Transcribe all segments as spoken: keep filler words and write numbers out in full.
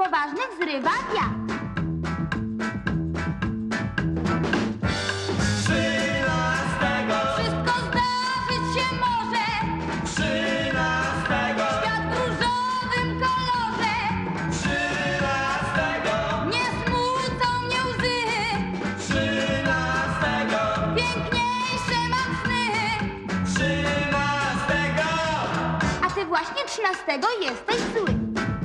poważnych zrywa wiatr. Trzynastego Wszystko zdarzyć się może. Trzynastego Świat w różowym kolorze. Trzynastego Nie smucą mnie łzy. Trzynastego Piękniejsze mam sny. Trzynastego A ty właśnie trzynastego jesteś zły.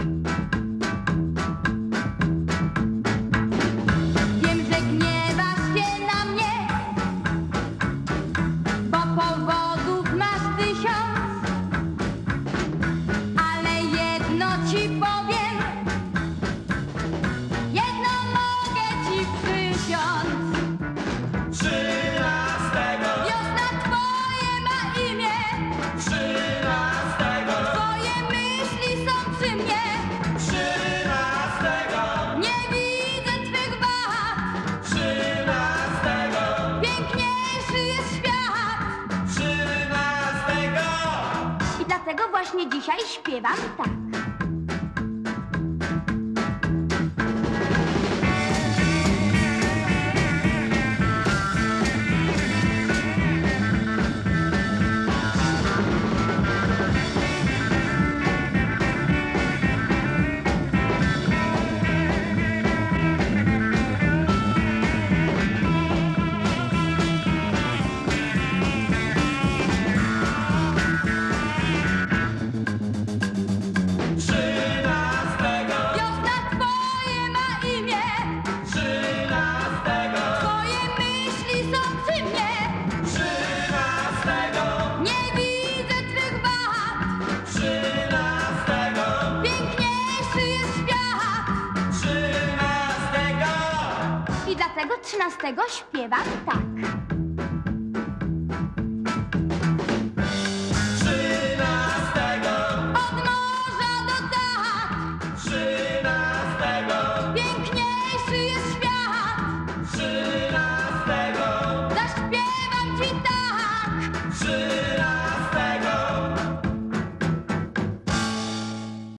Wiem, że gniewasz się na mnie, bo powodów masz tysiąc. Ale jedno ci powiem, jedno mogę ci przysiąc. Trzynastego Wiosna twoje ma imię, Trzynastego twoje myśli są przy mnie. Trzynastego Nie widzę twych wad, Trzynastego piękniejszy jest świat. Trzynastego I dlatego właśnie dzisiaj śpiewam tak. Trzynastego Wiosna twoje ma imię, Trzynastego twoje myśli są przy mnie. Trzynastego Nie widzę twych wad, Trzynastego piękniejszy jest świat. Trzynastego I dlatego trzynastego śpiewam tak.